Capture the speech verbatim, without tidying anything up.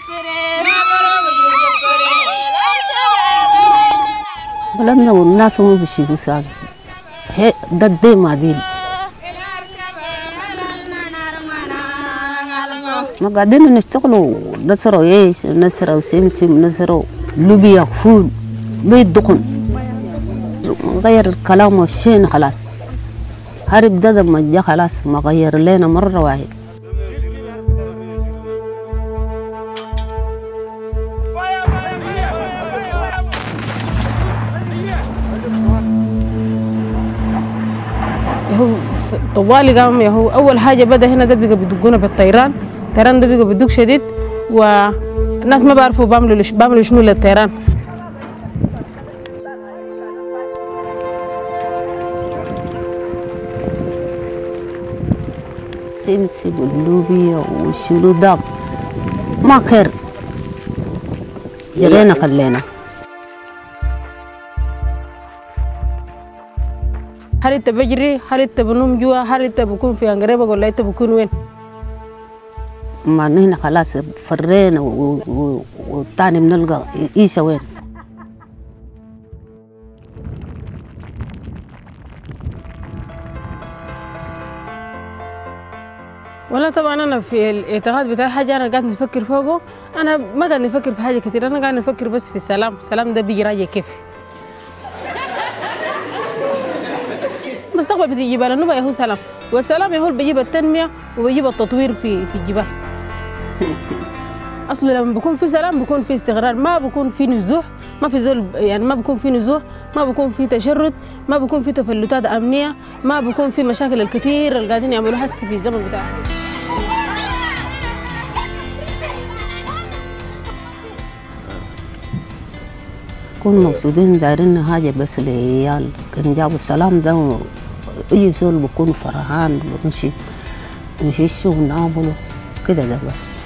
بلدنا والناس هم بيشيلوا ساق هي ضد ما دين ما قاعدين نشتغلوا نسروا ايش نسروا سمسم نسروا لوبيا فول بيت دقن غير الكلام والشين خلاص هرب ده ما جا خلاص ما غير لنا مرة واحد يهو طوالي قام يهو أول حاجة بدأ هنا ده بيقى بدقونا بالطيران الطيران ده بيقى بدق شديد والناس ما بعرفوا بعملوا بعملوا شنو للطيران سمسم واللوبيا والشلو داق ما خير جرينا خلينا هل انت بجري هل انت بنوم جوا هل انت بكون في انقريبك ولا انت بكون وين ما هنا خلاص فرينا والثاني بنلقى عيشة وين ولا طبعا انا في الاعتقاد بتاعي حاجه انا قاعد نفكر فوقه انا ما قاعد نفكر في حاجه كثير انا قاعد نفكر بس في السلام السلام ده بيجي راجع كيف المستقبل بتجي جبال النوبة يهو سلام والسلام يهو بيجيب التنمية وبيجيب التطوير في في الجبال اصلا لما بيكون في سلام بيكون في استقرار ما بيكون في نزوح ما في زول يعني ما بيكون في نزوح ما بيكون في تشرد ما بيكون في تفلتات امنيه ما بيكون في مشاكل الكثير اللي قاعدين يعملوها هسه في الزمن بتاعهم كون مقصودين دايرين حاجة بس للعيال كان جابوا السلام ده ويجي زول بكون فرحان بنمشي نمشي ونعملوا كده ده بس